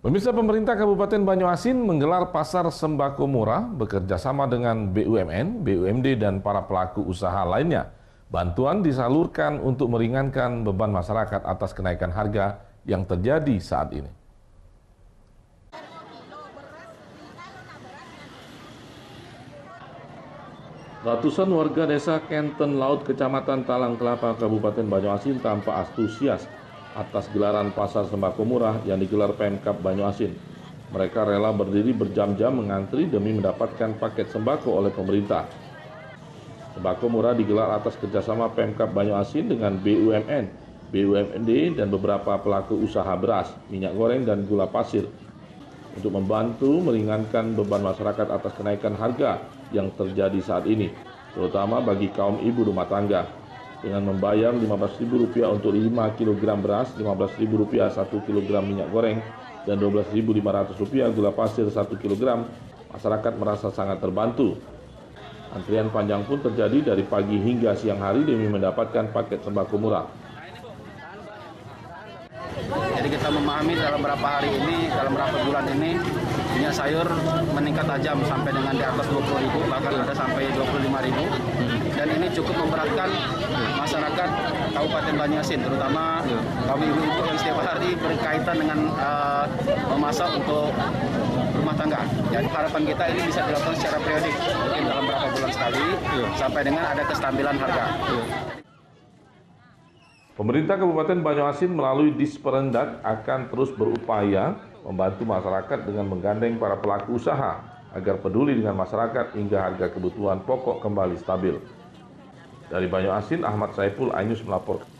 Pemirsa, pemerintah Kabupaten Banyuasin menggelar pasar sembako murah bekerja sama dengan BUMN, BUMD, dan para pelaku usaha lainnya. Bantuan disalurkan untuk meringankan beban masyarakat atas kenaikan harga yang terjadi saat ini. Ratusan warga desa Kenten Laut, Kecamatan Talang Kelapa, Kabupaten Banyuasin tampak antusias atas gelaran pasar sembako murah yang digelar Pemkab Banyuasin. Mereka rela berdiri berjam-jam mengantri demi mendapatkan paket sembako oleh pemerintah. Sembako murah digelar atas kerjasama Pemkab Banyuasin dengan BUMN, BUMD, dan beberapa pelaku usaha beras, minyak goreng, dan gula pasir untuk membantu meringankan beban masyarakat atas kenaikan harga yang terjadi saat ini, terutama bagi kaum ibu rumah tangga. Dengan membayar Rp15.000 untuk 5 kg beras, Rp15.000 1 kg minyak goreng, dan Rp12.500 gula pasir 1 kg, masyarakat merasa sangat terbantu. Antrian panjang pun terjadi dari pagi hingga siang hari demi mendapatkan paket sembako murah. Jadi kita memahami dalam beberapa hari ini, dalam beberapa bulan ini, minyak sayur meningkat tajam sampai dengan di atas 20.000, bahkan ada sampai 25.000. Dan ini cukup memberatkan masyarakat Kabupaten Banyuasin, terutama kaum ibu-ibu yang setiap hari berkaitan dengan memasak untuk rumah tangga. Jadi harapan kita ini bisa dilakukan secara periodik, mungkin dalam beberapa bulan sekali, sampai dengan ada kestabilan harga. Pemerintah Kabupaten Banyuasin melalui Disperendak akan terus berupaya membantu masyarakat dengan menggandeng para pelaku usaha agar peduli dengan masyarakat hingga harga kebutuhan pokok kembali stabil. Dari Banyuasin, Ahmad Saiful, iNews melaporkan.